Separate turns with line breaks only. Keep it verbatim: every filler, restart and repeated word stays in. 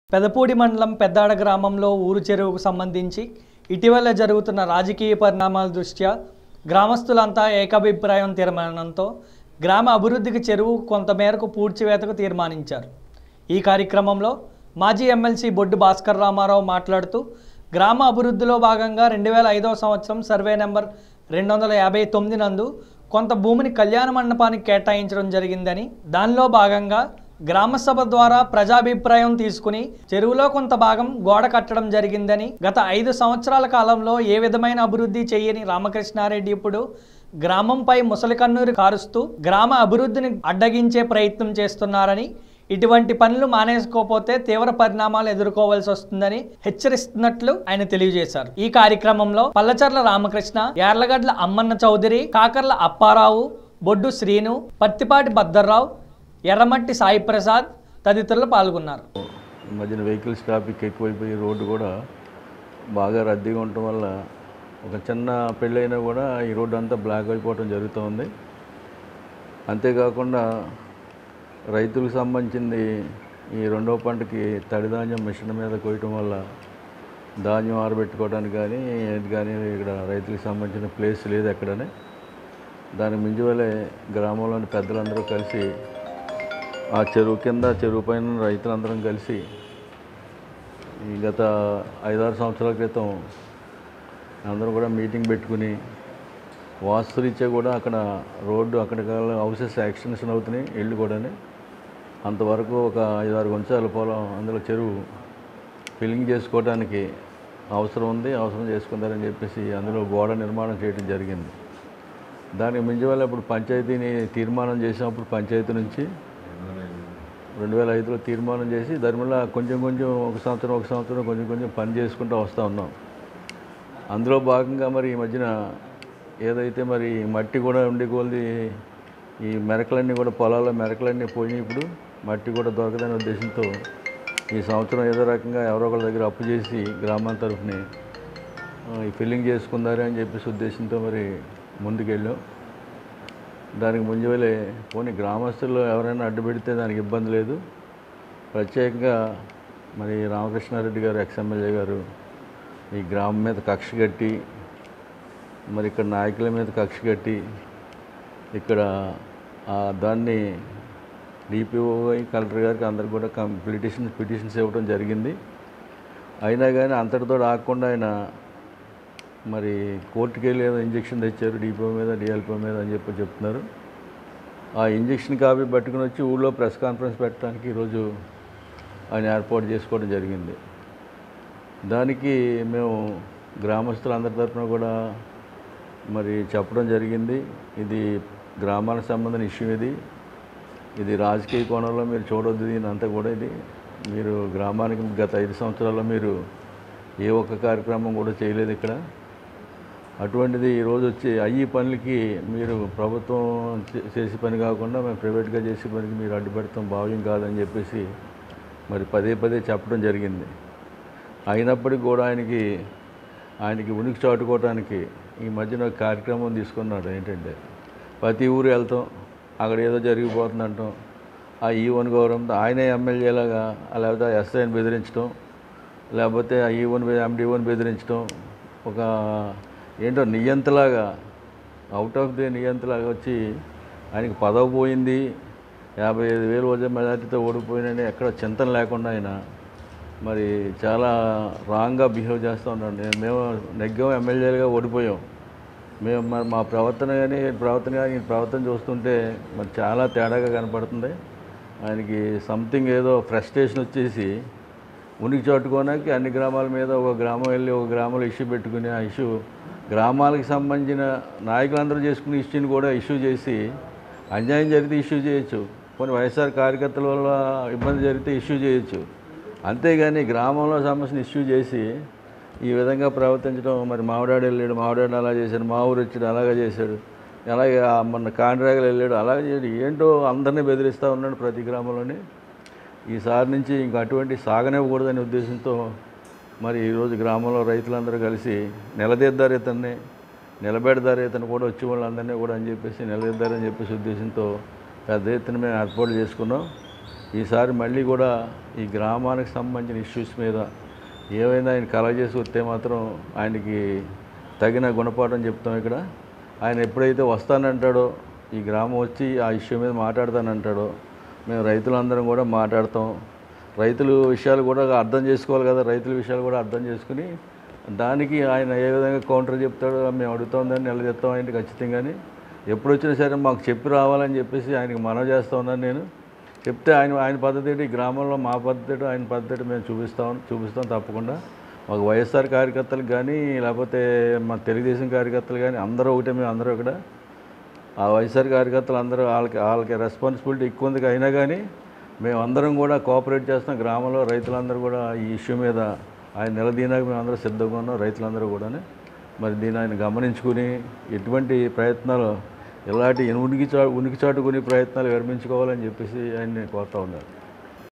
పెదపూడి మండలం పెద్దాడ గ్రామంలో ఊరు చెరువుకు సంబంధించి ఇటీవల జరుగుతున్న రాజకీయ పరిణామాల దృష్ట్యా గ్రామస్తులంతా ఏకాభిప్రాయం తీర్మానంతో గ్రామ అభివృద్ధికి చెరువు కొంతమేరకు పూడ్చివేతకు తీర్మానించారు. ఈ కార్యక్రమంలో మాజీ ఎమ్మెల్సీ బొడ్డు భాస్కర్ రామారావు మాట్లాడుతూ గ్రామ అభివృద్ధిలో భాగంగా రెండు వేల ఐదవ సంవత్సరం సర్వే నెంబర్ రెండు వందల యాభై తొమ్మిది నందు కొంత భూమిని కళ్యాణ మండపానికి కేటాయించడం జరిగిందని, దానిలో భాగంగా గ్రామసభ ద్వారా ప్రజాభిప్రాయం తీసుకుని చెరువులో కొంత భాగం గోడ కట్టడం జరిగిందని, గత ఐదు సంవత్సరాల కాలంలో ఏ విధమైన అభివృద్ధి చేయని రామకృష్ణారెడ్డి ఇప్పుడు గ్రామంపై ముసలి కన్నూరు కారుస్తూ గ్రామ అభివృద్ధిని అడ్డగించే ప్రయత్నం చేస్తున్నారని, ఇటువంటి పనులు మానేసుకోకపోతే తీవ్ర పరిణామాలు ఎదుర్కోవాల్సి వస్తుందని హెచ్చరిస్తున్నట్లు ఆయన తెలియజేశారు. ఈ కార్యక్రమంలో పల్లచర్ల రామకృష్ణ, యార్లగడ్ల అమ్మన్న చౌదరి, కాకర్ల అప్పారావు, బొడ్డు శ్రీను, పత్తిపాటి భద్దర్రావు, ఎర్రమట్టి సాయి ప్రసాద్ తదితరులు పాల్గొన్నారు.
మధ్యన వెహికల్స్ ట్రాఫిక్ ఎక్కువైపోయి రోడ్డు కూడా బాగా రద్దీగా ఉండటం వల్ల ఒక చిన్న పెళ్ళైనా కూడా ఈ రోడ్డు అంతా బ్లాక్ అయిపోవడం జరుగుతుంది. అంతేకాకుండా రైతులకు సంబంధించింది ఈ రెండవ పంటకి తడిధాన్యం మిషన్ మీద కోయటం వల్ల ధాన్యం ఆరబెట్టుకోవడానికి కానీ ఏది కానీ ఇక్కడ రైతులకు సంబంధించిన ప్లేస్ లేదు ఎక్కడనే. దానికి మించి వల్లే గ్రామంలోని పెద్దలందరూ కలిసి ఆ చెరువు కింద చెరువు పైన రైతులందరం కలిసి ఈ గత ఐదారు సంవత్సరాల క్రితం అందరూ కూడా మీటింగ్ పెట్టుకుని వాస్తురీత్యా కూడా అక్కడ రోడ్డు అక్కడ హౌసెస్ ఎక్స్టెన్షన్ అవుతున్నాయి, ఇళ్ళు కూడా అంతవరకు ఒక ఐదారు గుంచాల పొలం అందులో చెరువు ఫిల్లింగ్ చేసుకోవడానికి అవసరం ఉంది, అవసరం చేసుకుంటారని చెప్పేసి అందులో గోడ నిర్మాణం చేయడం జరిగింది. దానికి మించి వల్ల ఇప్పుడు పంచాయతీని తీర్మానం చేసినప్పుడు పంచాయతీ నుంచి రెండు వేల ఐదులో తీర్మానం చేసి దాని వల్ల కొంచెం కొంచెం ఒక సంవత్సరం ఒక సంవత్సరం కొంచెం కొంచెం పని చేసుకుంటూ వస్తూ ఉన్నాం. అందులో భాగంగా మరి ఈ మధ్యన ఏదైతే మరి మట్టి కూడా ఉండి కొలిది ఈ మెరకలన్నీ కూడా పొలాల్లో మెరకలన్నీ పోయి ఇప్పుడు మట్టి కూడా దొరకదనే ఉద్దేశంతో ఈ సంవత్సరం ఏదో రకంగా ఎవరో ఒకరి దగ్గర అప్పు చేసి గ్రామాల తరఫుని ఈ ఫిల్లింగ్ చేసుకుందారే అని చెప్పేసి ఉద్దేశంతో మరి ముందుకెళ్ళాం. దానికి ముందు వేలే పోనీ గ్రామస్తులు ఎవరైనా అడ్డు పెడితే దానికి ఇబ్బంది లేదు. ప్రత్యేకంగా మరి రామకృష్ణారెడ్డి గారు ఎక్స్ఎమ్మెల్యే గారు ఈ గ్రామం మీద కక్ష కట్టి మరి ఇక్కడ నాయకుల మీద కక్ష కట్టి ఇక్కడ దాన్ని డిపిఓ కలెక్టర్ గారికి అందరికి కూడా పిటిషన్ పిటిషన్స్ ఇవ్వడం జరిగింది. అయినా కానీ అంతటితో ఆగకుండా ఆయన మరి కోర్టుకి వెళ్ళి ఏదో ఇంజక్షన్ తెచ్చారు డిపిఓ మీద డిఎల్పిఓ మీద అని చెప్పి చెప్తున్నారు. ఆ ఇంజక్షన్ కాపీ పట్టుకుని వచ్చి ఊళ్ళో ప్రెస్ కాన్ఫరెన్స్ పెట్టడానికి ఈరోజు ఆయన ఏర్పాటు చేసుకోవడం జరిగింది. దానికి మేము గ్రామస్తులందరి తరఫున కూడా మరి చెప్పడం జరిగింది. ఇది గ్రామానికి సంబంధించిన ఇష్యూ, ఇది ఇది రాజకీయ కోణంలో మీరు చూడొద్దు. దీని అంతా కూడా ఇది మీరు గ్రామానికి గత ఐదు సంవత్సరాల్లో మీరు ఏ ఒక్క కార్యక్రమం కూడా చేయలేదు ఇక్కడ. అటువంటిది ఈరోజు వచ్చి అయ్యి పనులకి మీరు ప్రభుత్వం చేసే పని కాకుండా మేము ప్రైవేట్గా చేసే పనికి మీరు అడ్డుపెడతాం భావ్యం కాదని చెప్పేసి మరి పదే పదే చెప్పడం జరిగింది. అయినప్పటికీ కూడా ఆయనకి ఆయనకి ఉనికి చాటుకోవడానికి ఈ మధ్యన ఒక కార్యక్రమం తీసుకున్నాడు. ఏంటంటే ప్రతి ఊరు వెళ్తాం, అక్కడ ఏదో జరిగిపోతుందంటాం, ఆ ఈవోన్ గౌరవంతో ఆయనే ఎమ్మెల్యేలాగా లేకపోతే ఎస్ఐని బెదిరించడం, లేకపోతే ఆ ఈవోన్ ఎండిఓని బెదిరించడం, ఒక ఏంటో నియంతలాగా అవుట్ ఆఫ్ ది నియంతలాగా వచ్చి ఆయనకి పదవి పోయింది, యాభై ఐదు వేలు వచ్చే మెజార్టీతో ఓడిపోయినని ఎక్కడ చింతన లేకుండా ఆయన మరి చాలా రాంగ్గా బిహేవ్ చేస్తూ ఉన్నాడు. మేము నెగ్గాం, ఎమ్మెల్యేలుగా ఓడిపోయాం, మేము మరి మా ప్రవర్తన కానీ ప్రవర్తన కానీ ప్రవర్తన చూస్తుంటే మరి చాలా తేడాగా కనపడుతుంది. ఆయనకి సంథింగ్ ఏదో ఫ్రస్ట్రేషన్ వచ్చేసి ఉనికి చాటుకోవడానికి అన్ని గ్రామాల మీద ఒక గ్రామం వెళ్ళి ఒక గ్రామంలో ఇష్యూ పెట్టుకుని ఆ ఇష్యూ గ్రామాలకు సంబంధించిన నాయకులందరూ చేసుకునే ఇష్యూని కూడా ఇష్యూ చేసి అన్యాయం జరిగితే ఇష్యూ చేయొచ్చు, కొన్ని వైఎస్ఆర్ కార్యకర్తల వల్ల ఇబ్బంది జరిగితే ఇష్యూ చేయొచ్చు. అంతేగాని గ్రామంలో సమస్యను ఇష్యూ చేసి ఈ విధంగా ప్రవర్తించడం, మరి మావిడాడు వెళ్ళాడు, మావిడాడు అలా చేశాడు, మా ఊరు వచ్చాడు అలాగే చేశాడు, అలాగే మొన్న కాండ్రాగలు వెళ్ళాడు అలాగే చేయడు, ఏంటో అందరినీ బెదిరిస్తూ ఉన్నాడు ప్రతి గ్రామంలోని. ఈసారి నుంచి ఇంక అటువంటి సాగనివ్వకూడదనే ఉద్దేశంతో మరి ఈరోజు గ్రామంలో రైతులందరూ కలిసి నిలదీద్దారు ఇతన్ని, నిలబెడతారు ఇతను కూడా వచ్చే వాళ్ళందరినీ కూడా అని చెప్పేసి నిలదీద్దారని చెప్పేసి ఉద్దేశంతో పెద్ద ఎత్తున మేము ఏర్పాటు చేసుకున్నాం. ఈసారి మళ్ళీ కూడా ఈ గ్రామానికి సంబంధించిన ఇష్యూస్ మీద ఏవైనా ఆయన కలగజేసి వస్తే మాత్రం ఆయనకి తగిన గుణపాఠం చెప్తాం ఇక్కడ. ఆయన ఎప్పుడైతే వస్తానంటాడో, ఈ గ్రామం వచ్చి ఆ ఇష్యూ మీద మాట్లాడతానంటాడో, మేము రైతులందరం కూడా మాట్లాడతాం. రైతుల విషయాలు కూడా అర్థం చేసుకోవాలి కదా, రైతుల విషయాలు కూడా అర్థం చేసుకుని దానికి ఆయన ఏ విధంగా కౌంటర్ చెప్తాడో మేము అడుగుతామని నిలదీస్తాం. ఆయనకి ఖచ్చితంగానే ఎప్పుడు వచ్చినా సరే మాకు చెప్పి రావాలని చెప్పేసి ఆయనకి మనవి చేస్తూ ఉన్నాను నేను. చెప్తే ఆయన ఆయన పద్ధతి, ఈ గ్రామంలో మా పద్ధతి, ఆయన పద్ధతి మేము చూపిస్తాం చూపిస్తాం తప్పకుండా. మాకు వైఎస్ఆర్ కార్యకర్తలకు కానీ లేకపోతే మా తెలుగుదేశం కార్యకర్తలు కానీ అందరూ ఒకటే, మేము అందరూ ఇక్కడ. ఆ వైఎస్ఆర్ కార్యకర్తలు అందరూ వాళ్ళకి వాళ్ళకి రెస్పాన్సిబిలిటీ ఎక్కువ ఉంది. అయినా కానీ మేమందరం కూడా కోఆపరేట్ చేస్తాం. గ్రామంలో రైతులందరూ కూడా ఈ ఇష్యూ మీద ఆయన నిలదీనాక మేమందరూ సిద్ధంగా ఉన్నాం, రైతులందరూ కూడా. మరి దీన్ని ఆయన గమనించుకుని ఎటువంటి ప్రయత్నాలు, ఎలాంటి ఉనికి చా ఉనికి చాటుకునే ప్రయత్నాలు విరమించుకోవాలని చెప్పేసి ఆయన కోరుతూ ఉన్నారు.